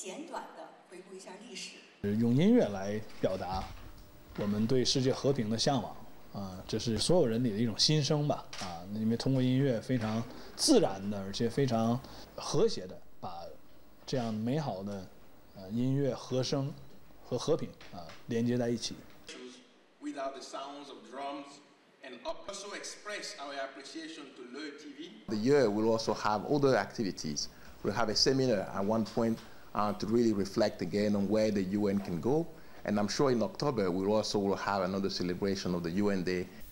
简短的回顾一下历史。 用音乐来表达我们对世界和平的向往啊，这是所有人里的一种心声吧啊，因为通过音乐非常自然的，而且非常和谐的把这样美好的音乐和声和和平连接在一起。 Without the sounds of drums, and also express our appreciation to Le TV. The year will also have other activities. We'll have a seminar at one point to really reflect again on where the UN can go. And I'm sure in October we'll also have another celebration of the UN Day